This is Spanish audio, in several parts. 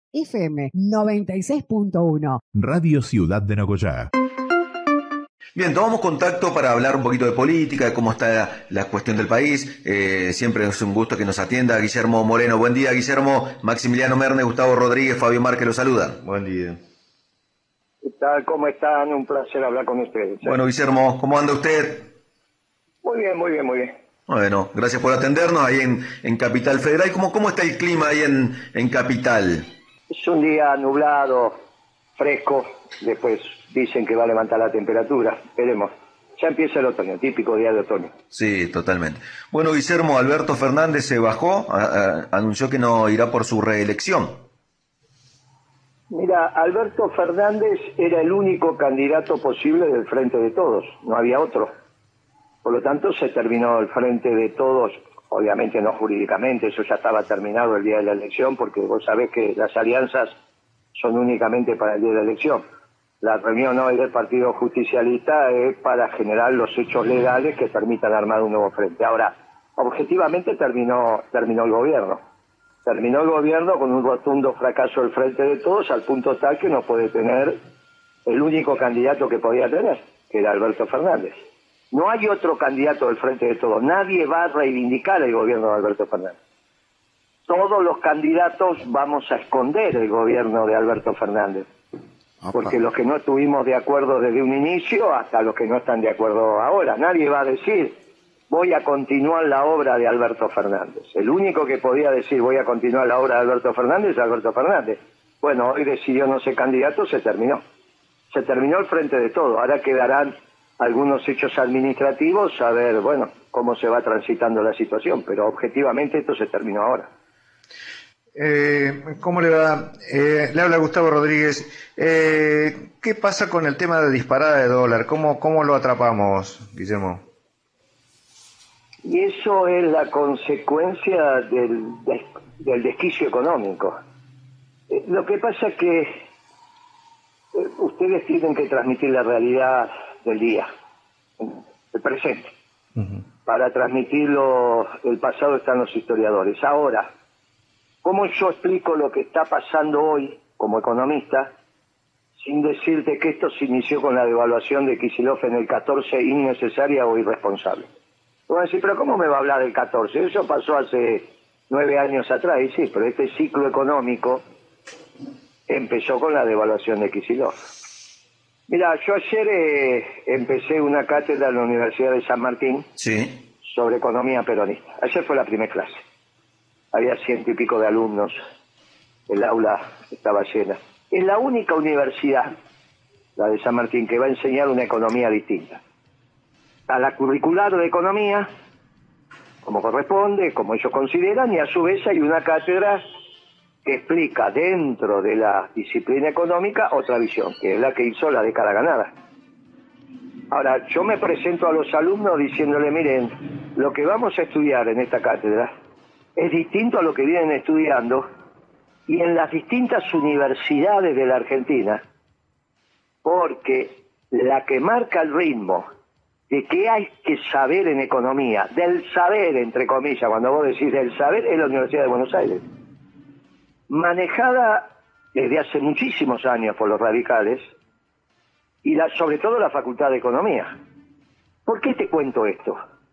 FM 96.1. Radio Ciudad de Nogoyá. Bien, tomamos contacto para hablar un poquito de política, de cómo está la cuestión del país. Siempre es un gusto que nos atienda Guillermo Moreno. Buen día, Guillermo. Maximiliano Merne, Gustavo Rodríguez, Fabio Márquez lo saluda. Buen día. ¿Qué tal? ¿Cómo están? Un placer hablar con ustedes. Bueno, Guillermo, ¿cómo anda usted? Muy bien, muy bien, muy bien. Bueno, gracias por atendernos ahí en Capital Federal. ¿Cómo está el clima ahí en Capital? Es un día nublado, fresco, después dicen que va a levantar la temperatura, veremos. Ya empieza el otoño, típico día de otoño. Sí, totalmente. Bueno, Guillermo, Alberto Fernández se bajó, anunció que no irá por su reelección. Mira, Alberto Fernández era el único candidato posible del Frente de Todos, no había otro. Por lo tanto, se terminó el Frente de Todos, obviamente no jurídicamente, eso ya estaba terminado el día de la elección, porque vos sabés que las alianzas son únicamente para el día de la elección. La reunión hoy del Partido Justicialista es para generar los hechos legales que permitan armar un nuevo frente. Ahora, objetivamente terminó el gobierno. Terminó el gobierno con un rotundo fracaso del Frente de Todos, al punto tal que no puede tener el único candidato que podía tener, que era Alberto Fernández. No hay otro candidato del Frente de Todos. Nadie va a reivindicar el gobierno de Alberto Fernández. Todos los candidatos vamos a esconder el gobierno de Alberto Fernández. Porque los que no estuvimos de acuerdo desde un inicio hasta los que no están de acuerdo ahora. Nadie va a decir, voy a continuar la obra de Alberto Fernández. El único que podía decir, voy a continuar la obra de Alberto Fernández es Alberto Fernández. Bueno, hoy decidió no ser candidato, se terminó. Se terminó el Frente de Todo. Ahora quedarán algunos hechos administrativos, a ver, bueno, cómo se va transitando la situación. Pero objetivamente esto se terminó ahora. ¿Cómo le va? Le habla Gustavo Rodríguez. ¿Qué pasa con el tema de disparada de dólar? ¿Cómo lo atrapamos, Guillermo? Y eso es la consecuencia del desquicio económico. Lo que pasa es que ustedes tienen que transmitir la realidad del día, el presente. Para transmitirlo, el pasado están los historiadores. Ahora, ¿cómo yo explico lo que está pasando hoy como economista sin decirte que esto se inició con la devaluación de Kicillof en el 14 innecesaria o irresponsable? Voy a decir, pero ¿cómo me va a hablar del 14? Eso pasó hace 9 años atrás, y sí, pero este ciclo económico empezó con la devaluación de Kicillof. Mira, yo ayer empecé una cátedra en la Universidad de San Martín sobre economía peronista. Ayer fue la primera clase. Había 100 y pico de alumnos, el aula estaba llena. Es la única universidad, la de San Martín, que va a enseñar una economía distinta. A la curricular de economía, como corresponde, como ellos consideran, y a su vez hay una cátedra que explica dentro de la disciplina económica otra visión, que es la que hizo la década ganada. Ahora, yo me presento a los alumnos diciéndole, miren, lo que vamos a estudiar en esta cátedra es distinto a lo que vienen estudiando y en las distintas universidades de la Argentina, porque la que marca el ritmo de qué hay que saber en economía, del saber, entre comillas, cuando vos decís del saber, es la Universidad de Buenos Aires, manejada desde hace muchísimos años por los radicales y sobre todo la Facultad de Economía. ¿Por qué te cuento esto?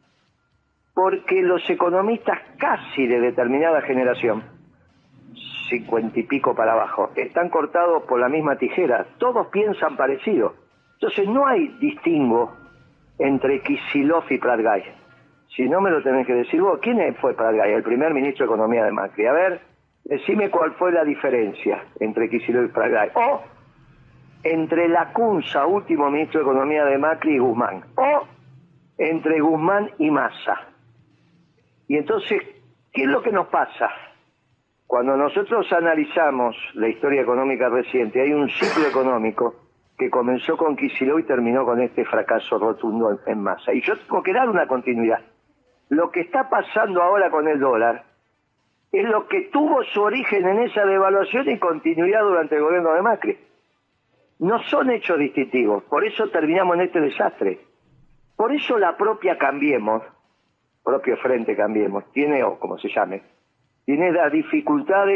Porque los economistas casi de determinada generación, 50 y pico para abajo, están cortados por la misma tijera. Todos piensan parecido. Entonces no hay distingo entre Kicillof y Prat-Gay. Si no me lo tenés que decir vos, ¿quién fue Prat-Gay? El primer ministro de Economía de Macri. A ver, decime cuál fue la diferencia entre Kicillof y Prat-Gay. O entre Lacunza, último ministro de Economía de Macri, y Guzmán. O entre Guzmán y Massa. Y entonces, ¿qué es lo que nos pasa? Cuando nosotros analizamos la historia económica reciente, hay un ciclo económico que comenzó con Kicillof y terminó con este fracaso rotundo en Massa. Y yo tengo que dar una continuidad. Lo que está pasando ahora con el dólar es lo que tuvo su origen en esa devaluación y continuidad durante el gobierno de Macri. No son hechos distintivos, por eso terminamos en este desastre. Por eso la propia Cambiemos, propio Frente Cambiemos, tiene, o como se llame, tiene las dificultades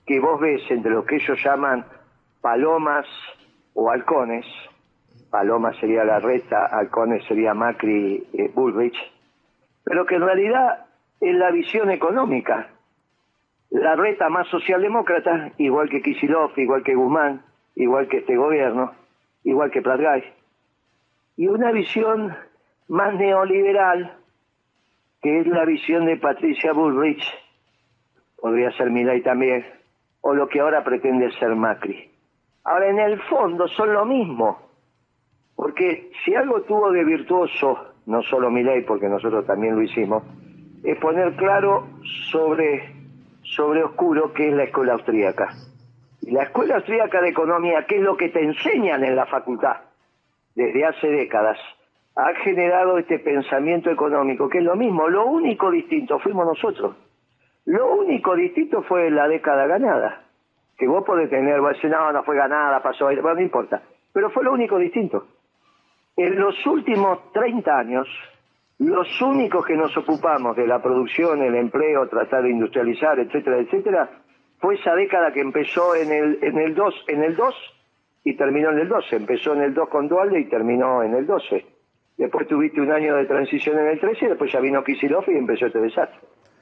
que vos ves entre lo que ellos llaman palomas o halcones, paloma sería Larreta, halcones sería Macri, Bullrich, pero que en realidad es la visión económica. Larreta más socialdemócrata, igual que Kicillof, igual que Guzmán, igual que este gobierno, igual que Pratgay, y una visión más neoliberal, que es la visión de Patricia Bullrich, podría ser Milei también, o lo que ahora pretende ser Macri. Ahora, en el fondo son lo mismo, porque si algo tuvo de virtuoso, no solo Milei, porque nosotros también lo hicimos, es poner claro sobre oscuro qué es la escuela austríaca. Y la escuela austríaca de economía, que es lo que te enseñan en la facultad desde hace décadas, ha generado este pensamiento económico, que es lo mismo. Lo único distinto fuimos nosotros. Lo único distinto fue la década ganada. Que vos podés tener, vos decís, no fue ganada, pasó ahí, bueno, no importa. Pero fue lo único distinto. En los últimos 30 años, los únicos que nos ocupamos de la producción, el empleo, tratar de industrializar, etcétera, etcétera, fue esa década que empezó en el 2 y terminó en el 12. Empezó en el 2 con Dualde y terminó en el 12. Después tuviste un año de transición en el 13 y después ya vino Kicillof y empezó este desastre.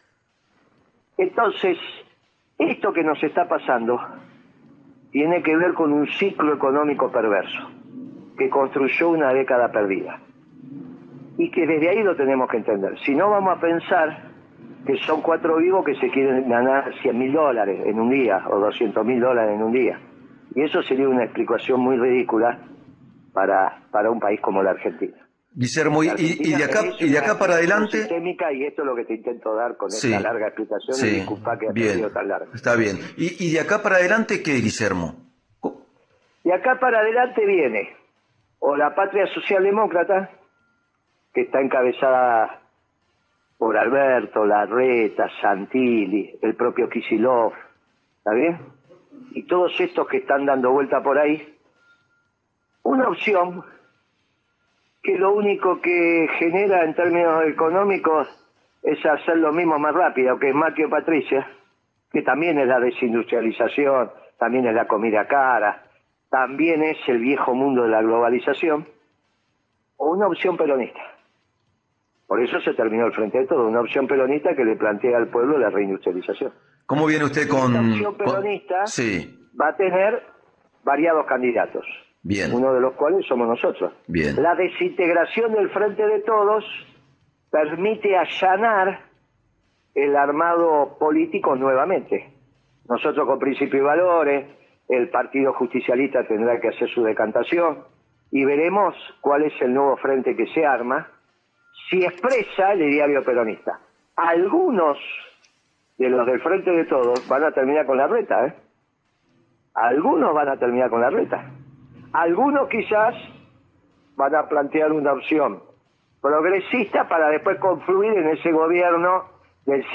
Entonces, esto que nos está pasando tiene que ver con un ciclo económico perverso que construyó una década perdida. Y que desde ahí lo tenemos que entender. Si no, vamos a pensar que son 4 vivos que se quieren ganar $100.000 en un día o $200.000 en un día. Y eso sería una explicación muy ridícula para un país como la Argentina. Guillermo, y de acá para adelante... Sistémica, y esto es lo que te intento dar con esta larga explicación, y disculpa que haya sido tan larga. Está bien. ¿Y de acá para adelante qué, Guillermo? De acá para adelante viene o la patria socialdemócrata, que está encabezada por Alberto, Larreta, Santilli, el propio Kicillof, ¿está bien? Y todos estos que están dando vuelta por ahí. Una opción que lo único que genera en términos económicos es hacer lo mismo más rápido, que es Macri o Patricia, que también es la desindustrialización, también es la comida cara, también es el viejo mundo de la globalización, o una opción peronista. Por eso se terminó el Frente de Todos, una opción peronista que le plantea al pueblo la reindustrialización. ¿Cómo viene usted con...? Esta opción peronista va a tener variados candidatos. Bien. Uno de los cuales somos nosotros. Bien. La desintegración del Frente de Todos permite allanar el armado político nuevamente. Nosotros con principios y valores, el Partido Justicialista tendrá que hacer su decantación y veremos cuál es el nuevo frente que se arma, si expresa el ideario peronista. Algunos de los del Frente de Todos van a terminar con Larreta, ¿eh? Algunos van a terminar con Larreta. Algunos quizás van a plantear una opción progresista para después confluir en ese gobierno del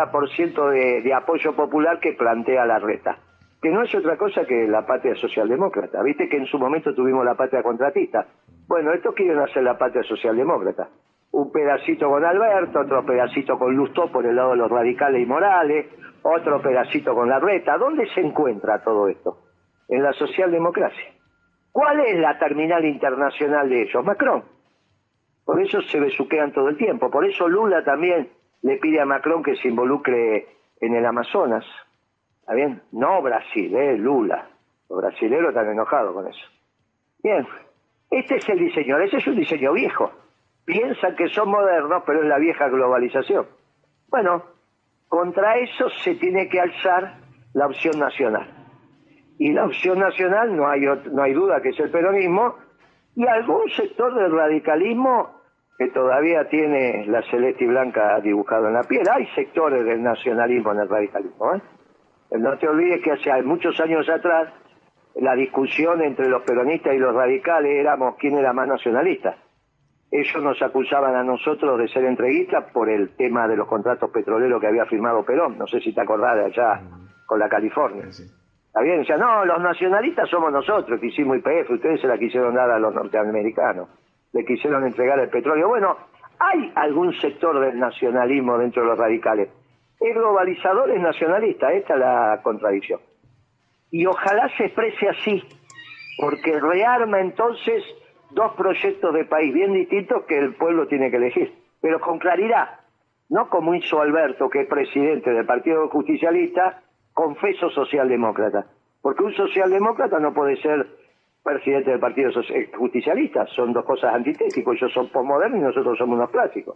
70% de apoyo popular que plantea Larreta, que no es otra cosa que la patria socialdemócrata. Viste que en su momento tuvimos la patria contratista. Bueno, estos quieren hacer la patria socialdemócrata. Un pedacito con Alberto, otro pedacito con Lustó por el lado de los radicales y morales, otro pedacito con Larreta. ¿Dónde se encuentra todo esto? En la socialdemocracia. ¿Cuál es la terminal internacional de ellos? Macron. Por eso se besuquean todo el tiempo. Por eso Lula también le pide a Macron que se involucre en el Amazonas. ¿Está bien? No Brasil, Lula. Los brasileños están enojados con eso. Bien. Este es el diseño. Ese es un diseño viejo. Piensan que son modernos, pero es la vieja globalización. Bueno, contra eso se tiene que alzar la opción nacional. Y la opción nacional, no hay duda que es el peronismo, y algún sector del radicalismo que todavía tiene la celeste y blanca dibujado en la piel. Hay sectores del nacionalismo en el radicalismo, ¿eh? No te olvides que hace muchos años atrás la discusión entre los peronistas y los radicales éramos quién era más nacionalista. Ellos nos acusaban a nosotros de ser entreguistas por el tema de los contratos petroleros que había firmado Perón. No sé si te acordás de allá con la California. Sí. ¿Está bien? Decían, no, los nacionalistas somos nosotros, que hicimos YPF, ustedes se la quisieron dar a los norteamericanos. Le quisieron entregar el petróleo. Bueno, hay algún sector del nacionalismo dentro de los radicales, Es globalizador, es nacionalista, esta es la contradicción. Y ojalá se exprese así, porque rearma entonces dos proyectos de país bien distintos que el pueblo tiene que elegir, pero con claridad, no como hizo Alberto, que es presidente del Partido Justicialista, confeso socialdemócrata, porque un socialdemócrata no puede ser presidente del Partido Justicialista, son dos cosas antitéticas, ellos son posmodernos y nosotros somos unos clásicos.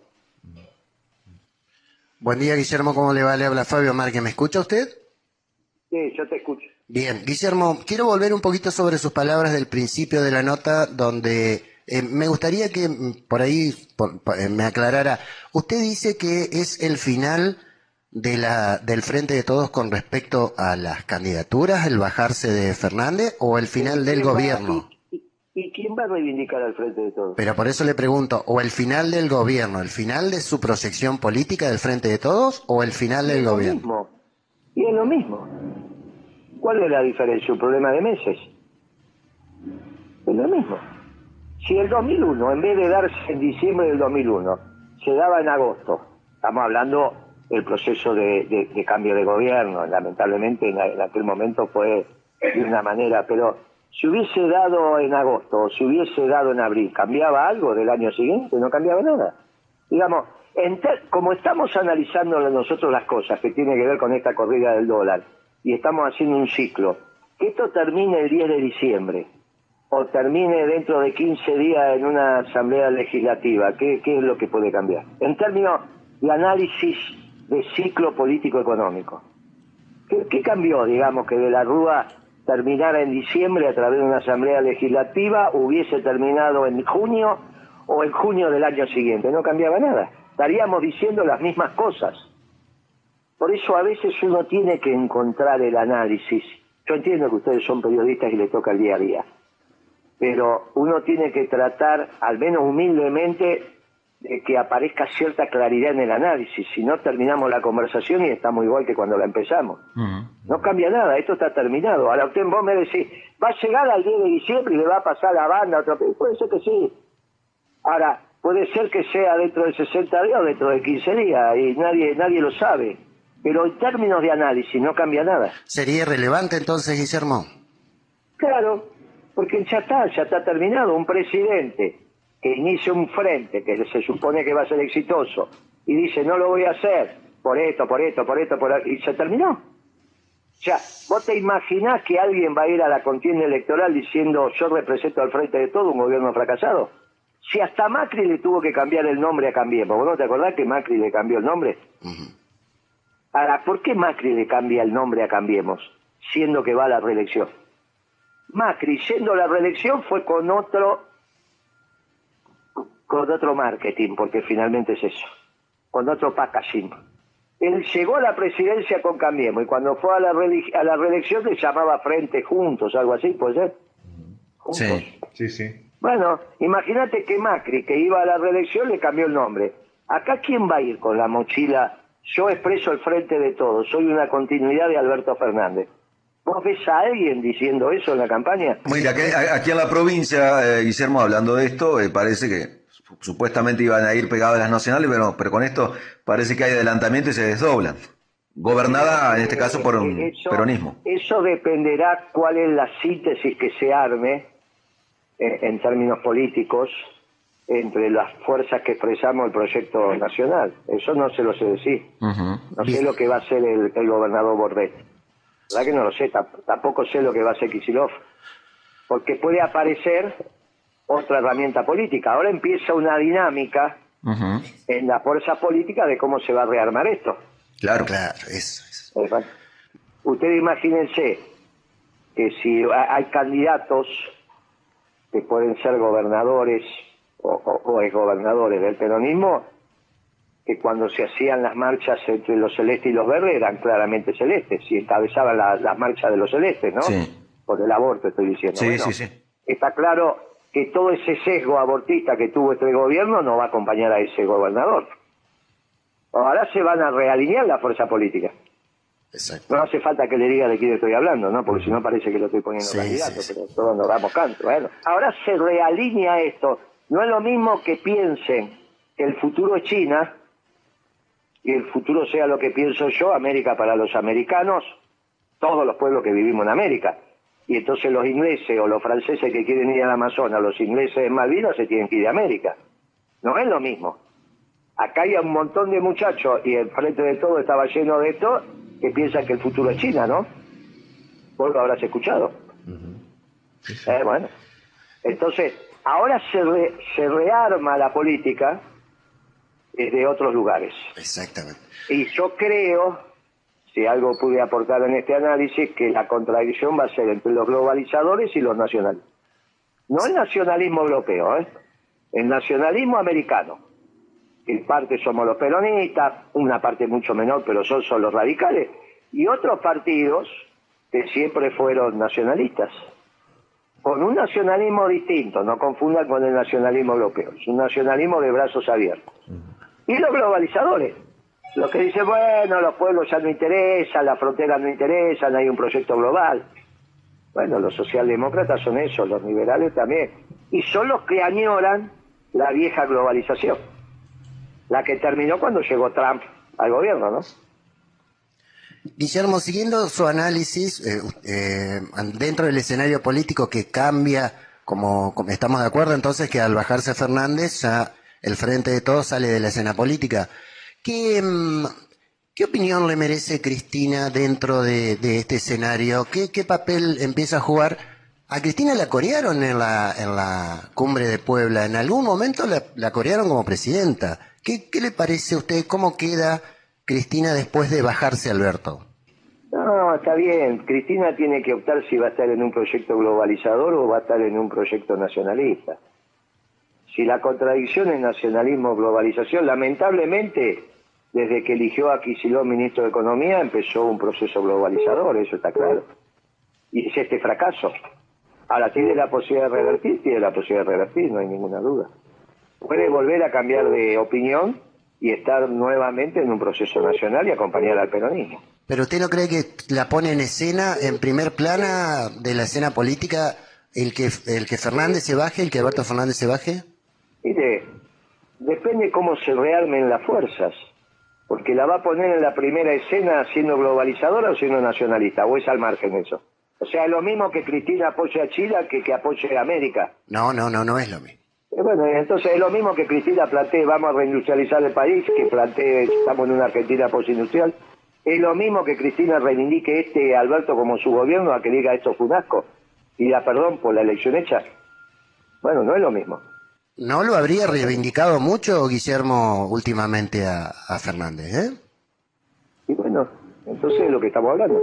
Buen día, Guillermo, ¿cómo le va? Le habla Fabio Márquez, ¿me escucha usted? Sí, yo te escucho. Bien, Guillermo, quiero volver un poquito sobre sus palabras del principio de la nota, donde me gustaría que por ahí me aclarara. Usted dice que es el final del Frente de Todos con respecto a las candidaturas, el bajarse de Fernández, o el final del gobierno. ¿Y quién va a reivindicar al Frente de Todos? Pero por eso le pregunto, ¿o el final del gobierno, el final de su proyección política del Frente de Todos, o el final del gobierno? Mismo. Y es lo mismo. ¿Cuál es la diferencia? ¿Un problema de meses? Es lo mismo. Si el 2001, en vez de darse en diciembre del 2001, se daba en agosto, estamos hablando del proceso de cambio de gobierno, lamentablemente en aquel momento fue de una manera, pero si hubiese dado en agosto o si hubiese dado en abril, ¿cambiaba algo del año siguiente? No cambiaba nada. Digamos, como estamos analizando nosotros las cosas que tienen que ver con esta corrida del dólar y estamos haciendo un ciclo, que esto termine el 10 de diciembre o termine dentro de 15 días en una asamblea legislativa, ¿qué es lo que puede cambiar? En términos de análisis de ciclo político-económico. ¿Qué cambió, digamos, que de la Rúa terminara en diciembre a través de una asamblea legislativa, hubiese terminado en junio o en junio del año siguiente? No cambiaba nada. Estaríamos diciendo las mismas cosas. Por eso a veces uno tiene que encontrar el análisis. Yo entiendo que ustedes son periodistas y les toca el día a día, pero uno tiene que tratar, al menos humildemente, de que aparezca cierta claridad en el análisis. Si no, terminamos la conversación y estamos igual que cuando la empezamos. No cambia nada, esto está terminado. Ahora vos me decís, va a llegar al 10 de diciembre y le va a pasar la banda a otro país. Puede ser que sí. Ahora, puede ser que sea dentro de 60 días o dentro de 15 días, y nadie lo sabe. Pero en términos de análisis no cambia nada. ¿Sería irrelevante entonces, Guillermo? Claro, porque ya está terminado. Un presidente que inicia un frente que se supone que va a ser exitoso y dice no lo voy a hacer por esto, y se terminó. O sea, ¿vos te imaginás que alguien va a ir a la contienda electoral diciendo yo represento al Frente de Todo un gobierno fracasado? Si hasta Macri le tuvo que cambiar el nombre a Cambiemos. ¿Vos no te acordás que Macri le cambió el nombre? Ahora, ¿por qué Macri le cambia el nombre a Cambiemos, siendo que va a la reelección? Macri, siendo a la reelección, fue con otro marketing, porque finalmente es eso, con otro packaging. Él llegó a la presidencia con Cambiemos, y cuando fue a la reelección le llamaba Frente Juntos, algo así, ¿puede ser? Juntos. Sí. Bueno, imagínate que Macri, que iba a la reelección, le cambió el nombre. Acá, ¿quién va a ir con la mochila? Yo expreso el Frente de Todos, soy una continuidad de Alberto Fernández. ¿Vos ves a alguien diciendo eso en la campaña? Mira, aquí en la provincia, Guillermo, hablando de esto, parece que supuestamente iban a ir pegados a las nacionales, pero con esto parece que hay adelantamiento y se desdoblan. Gobernada, en este caso, por un peronismo. Eso dependerá cuál es la síntesis que se arme, en términos políticos, entre las fuerzas que expresamos el proyecto nacional. Eso no se lo sé decir. No sé lo que va a hacer el gobernador Bordet. La verdad que no lo sé, tampoco sé lo que va a hacer Kicillof, porque puede aparecer otra herramienta política. Ahora empieza una dinámica en la fuerza política de cómo se va a rearmar esto. Claro, eso. Ustedes imagínense que si hay candidatos que pueden ser gobernadores o exgobernadores del peronismo, que cuando se hacían las marchas entre los celestes y los verdes eran claramente celestes, si encabezaban las marchas de los celestes, ¿no? Sí. Por el aborto estoy diciendo. Sí, bueno, sí. Está claro que todo ese sesgo abortista que tuvo este gobierno no va a acompañar a ese gobernador. Ahora se van a realinear la fuerza política. Exacto. No hace falta que le diga de quién estoy hablando, ¿no? Porque si no parece que lo estoy poniendo candidato, pero todos nos damos canto. Bueno, ahora se realinea esto. No es lo mismo que piensen que el futuro es China y el futuro sea lo que pienso yo, América para los americanos, todos los pueblos que vivimos en América. Y entonces los ingleses o los franceses que quieren ir al Amazonas, los ingleses en Malvinas se tienen que ir de América. No es lo mismo. Acá hay un montón de muchachos, y el frente de todo estaba lleno de esto, que piensan que el futuro es China, ¿no? Vos lo habrás escuchado. Bueno. Entonces, ahora se rearma la política desde otros lugares. Exactamente. Y yo creo, si algo pude aportar en este análisis, que la contradicción va a ser entre los globalizadores y los nacionalistas. No el nacionalismo europeo, el nacionalismo americano. En parte somos los peronistas, una parte mucho menor, pero son los radicales, y otros partidos que siempre fueron nacionalistas, con un nacionalismo distinto, no confundan con el nacionalismo europeo, es un nacionalismo de brazos abiertos. Y los globalizadores, los que dicen, bueno, los pueblos ya no interesan, las fronteras no interesan, hay un proyecto global. Bueno, los socialdemócratas son esos, los liberales también, y son los que añoran la vieja globalización, la que terminó cuando llegó Trump al gobierno, ¿no? Guillermo, siguiendo su análisis, dentro del escenario político que cambia, como estamos de acuerdo entonces que al bajarse Fernández ya el Frente de Todos sale de la escena política. ¿Qué opinión le merece Cristina dentro de este escenario? ¿Qué papel empieza a jugar? A Cristina la corearon en la cumbre de Puebla. En algún momento la corearon como presidenta. ¿Qué le parece a usted? ¿Cómo queda Cristina después de bajarse Alberto? No, está bien. Cristina tiene que optar si va a estar en un proyecto globalizador o va a estar en un proyecto nacionalista. Si la contradicción es nacionalismo-globalización, lamentablemente, desde que eligió a Kicillof ministro de Economía, empezó un proceso globalizador, eso está claro. Y es este fracaso. Ahora, ¿tiene la posibilidad de revertir? Tiene la posibilidad de revertir, no hay ninguna duda. Puede volver a cambiar de opinión y estar nuevamente en un proceso nacional y acompañar al peronismo. ¿Pero usted no cree que la pone en escena, en primer plana de la escena política, el que Fernández se baje, el que Alberto Fernández se baje? Mire, depende cómo se rearmen las fuerzas, porque la va a poner en la primera escena siendo globalizadora o siendo nacionalista, o es al margen eso. O sea, es lo mismo que Cristina apoye a Chile que apoye a América. No es lo mismo. Bueno, entonces es lo mismo que Cristina plantee, vamos a reindustrializar el país, que plantee, estamos en una Argentina postindustrial. Es lo mismo que Cristina reivindique Alberto como su gobierno, a que diga esto fue un asco, y da perdón por la elección hecha. Bueno, no es lo mismo. ¿No lo habría reivindicado mucho Guillermo últimamente a Fernández, Y bueno, entonces es lo que estamos hablando.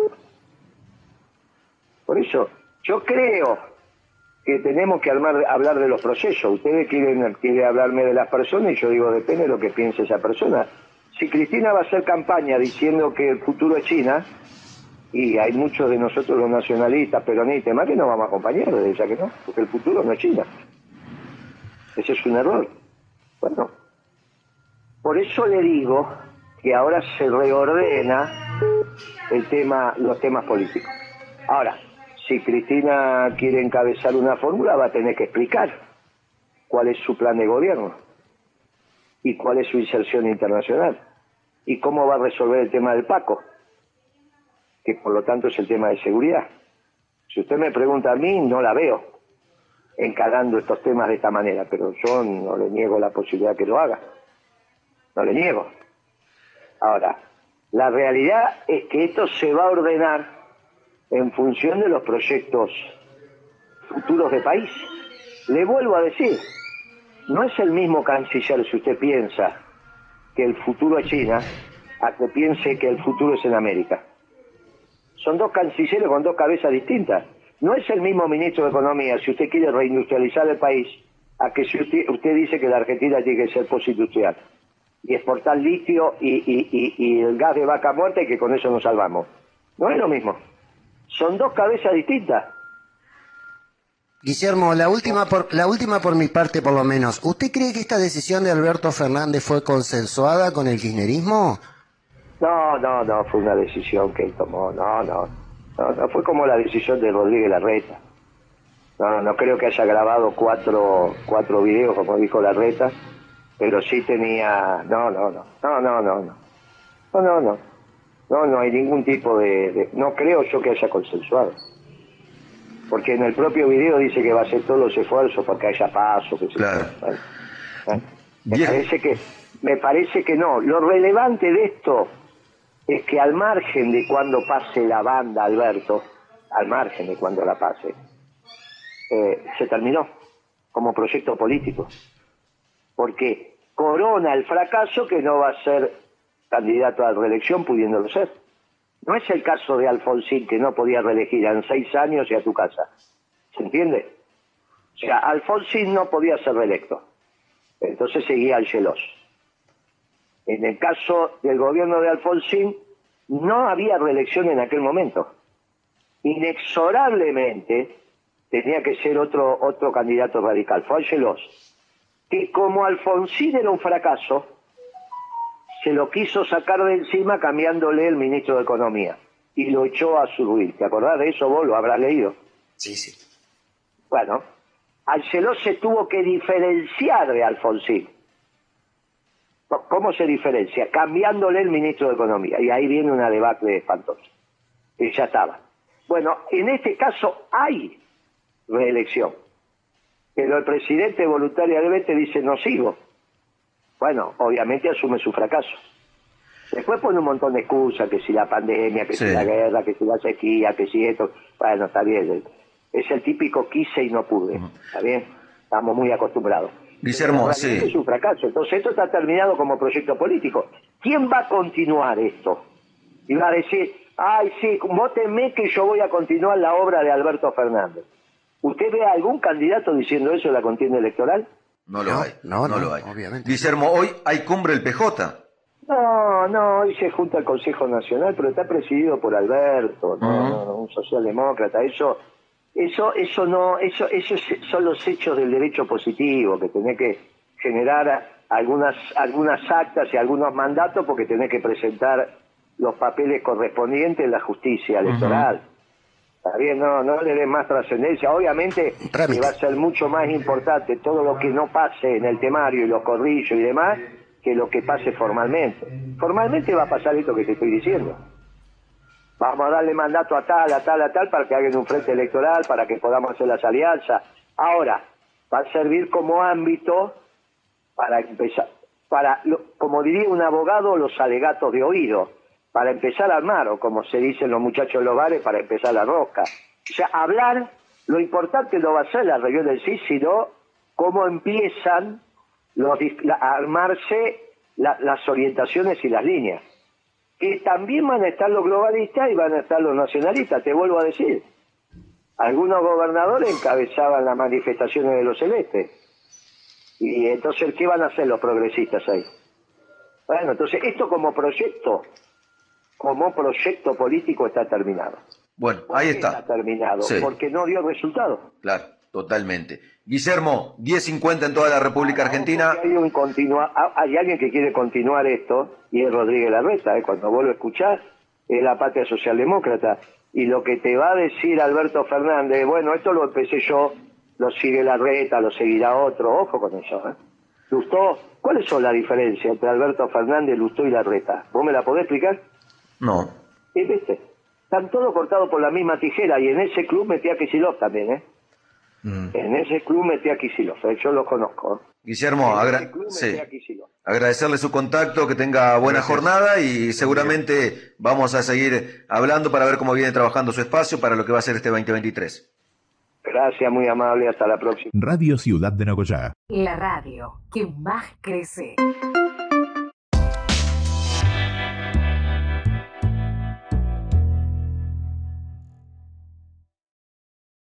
Por eso, yo creo que tenemos que hablar de los procesos. Ustedes quieren hablarme de las personas y yo digo, depende de lo que piense esa persona. Si Cristina va a hacer campaña diciendo que el futuro es China, y hay muchos de nosotros los nacionalistas, peronistas, más que no vamos a acompañar, ya que no, porque el futuro no es China. Ese es un error. Bueno, por eso le digo que ahora se reordena los temas políticos. Ahora, si Cristina quiere encabezar una fórmula, va a tener que explicar cuál es su plan de gobierno y cuál es su inserción internacional y cómo va a resolver el tema del Paco, que por lo tanto es el tema de seguridad. Si usted me pregunta a mí, no la veo encarando estos temas de esta manera, pero yo no le niego la posibilidad que lo haga. No le niego. Ahora, la realidad es que esto se va a ordenar en función de los proyectos futuros de país. Le vuelvo a decir, no es el mismo canciller, si usted piensa que el futuro es China, a que piense que el futuro es en América. Son dos cancilleres con dos cabezas distintas. No es el mismo ministro de Economía, si usted quiere reindustrializar el país, a que si usted dice que la Argentina tiene que ser postindustrial y exportar litio y el gas de vaca muerta y que con eso nos salvamos. No es lo mismo. Son dos cabezas distintas. Guillermo, la última por mi parte por lo menos. ¿Usted cree que esta decisión de Alberto Fernández fue consensuada con el kirchnerismo? No, fue una decisión que él tomó, no, fue como la decisión de Rodríguez Larreta. No creo que haya grabado cuatro videos, como dijo Larreta, pero sí tenía, no, No hay ningún tipo no creo yo que haya consensuado. Porque en el propio video dice que va a hacer todos los esfuerzos para que haya paso. Claro. Me parece que no. Lo relevante de esto es que al margen de cuando pase la banda, Alberto, al margen de cuando la pase, se terminó como proyecto político. Porque corona el fracaso que no va a ser candidato a la reelección pudiéndolo ser. No es el caso de Alfonsín, que no podía reelegir en 6 años y a tu casa. ¿Se entiende? O sea, Alfonsín no podía ser reelecto. Entonces seguía Angelos. En el caso del gobierno de Alfonsín, no había reelección en aquel momento. Inexorablemente tenía que ser otro candidato radical. Fue Angelos, que como Alfonsín era un fracaso, se lo quiso sacar de encima cambiándole el ministro de Economía y lo echó a Zurduy. ¿Te acordás de eso? Vos lo habrás leído. Sí. Bueno, Angelos se tuvo que diferenciar de Alfonsín. ¿Cómo se diferencia? Cambiándole el ministro de Economía. Y ahí viene una debacle espantosa. Y ya estaba. Bueno, en este caso hay reelección. Pero el presidente voluntariamente dice no sigo. Bueno, obviamente asume su fracaso. Después pone un montón de excusas, que si la pandemia, que si la guerra, que si la sequía, que si esto. Bueno, está bien. Es el típico quise y no pude. ¿Está bien? Estamos muy acostumbrados. Guillermo, sí. Es un fracaso. Entonces esto está terminado como proyecto político. ¿Quién va a continuar esto? Y va a decir, ay, sí, vótenme que yo voy a continuar la obra de Alberto Fernández. ¿Usted ve a algún candidato diciendo eso en la contienda electoral? No lo hay. No lo hay. Obviamente. Guillermo, hoy hay cumbre el PJ. No, hoy se junta el Consejo Nacional, pero está presidido por Alberto, un socialdemócrata. Eso son los hechos del derecho positivo, que tenés que generar algunas actas y algunos mandatos porque tenés que presentar los papeles correspondientes en la justicia electoral. Está bien, no le des más trascendencia. Obviamente que va a ser mucho más importante todo lo que no pase en el temario y los corrillos y demás que lo que pase formalmente. Formalmente va a pasar esto que te estoy diciendo. Vamos a darle mandato a tal para que hagan un frente electoral, para que podamos hacer las alianzas. Ahora, va a servir como ámbito para empezar, como diría un abogado, los alegatos de oído, para empezar a armar, o como se dicen los muchachos en los bares, para empezar la rosca. O sea, hablar, lo importante no va a ser la reunión del sí, sino cómo empiezan a armarse las orientaciones y las líneas. Que también van a estar los globalistas y van a estar los nacionalistas, te vuelvo a decir. Algunos gobernadores encabezaban las manifestaciones de los celestes. Y entonces, ¿qué van a hacer los progresistas ahí? Bueno, entonces, esto como proyecto político está terminado. Bueno, ahí está. Está terminado, porque no dio resultado. Claro, totalmente. Guillermo, 10:50 en toda la República Argentina. Hay alguien que quiere continuar esto, y es Rodríguez Larreta, cuando vos lo escuchás, es la Patria Socialdemócrata. Y lo que te va a decir Alberto Fernández, bueno, esto lo empecé yo, lo sigue Larreta, lo seguirá otro, ojo con eso. Lustó, ¿cuáles son las diferencias entre Alberto Fernández, Lustó y Larreta? ¿Vos me la podés explicar? No. ¿Viste? Están todos cortados por la misma tijera, y en ese club metí a Kicillof también, En ese club metí a Kicillof, yo lo conozco. Guillermo, agradecerle su contacto, que tenga buena jornada y seguramente vamos a seguir hablando para ver cómo viene trabajando su espacio para lo que va a ser este 2023. Gracias, muy amable, hasta la próxima. Radio Ciudad de Nogoyá. La radio que más crece.